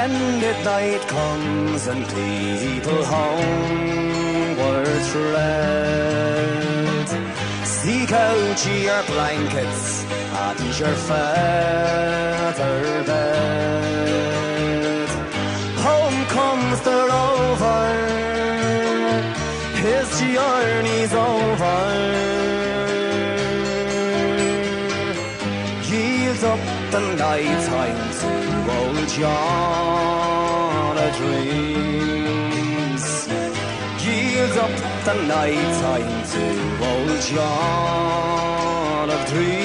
midnight comes and people homeward tread, seek out your blankets and your feather bed. Home comes the rover, his journey's over. Yields up the night time to old John of dreams. Yields up the night time to old John of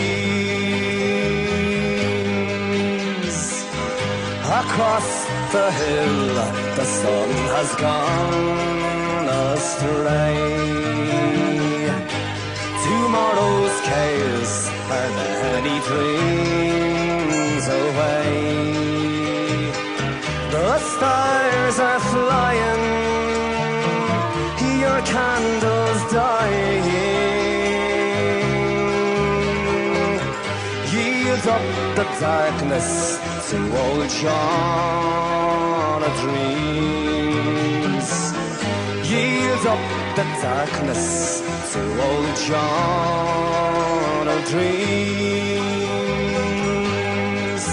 dreams. Across the hill the sun has gone astray. Tomorrow's cares are many dreams away. The stars are flying, your candles dying. Yield up the darkness to old John of dreams. Yield up the darkness to old John of dreams.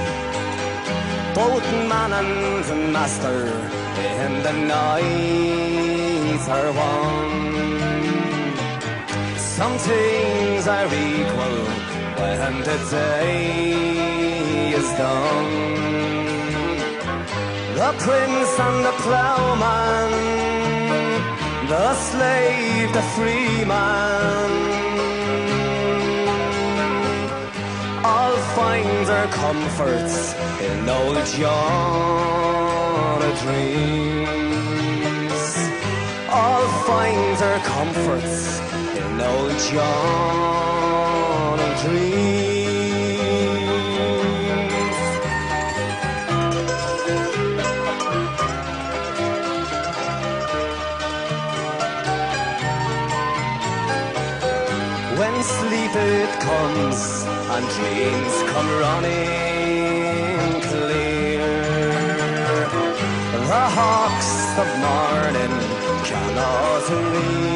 Both man and master in the night are one. Some things are equal when the day is done. The prince and the plowman, the slave, the free man, all find their comforts in old John of dreams. All find their comforts in old John of dreams. When sleep it comes and dreams come running clear, the hawks of morning cannot reach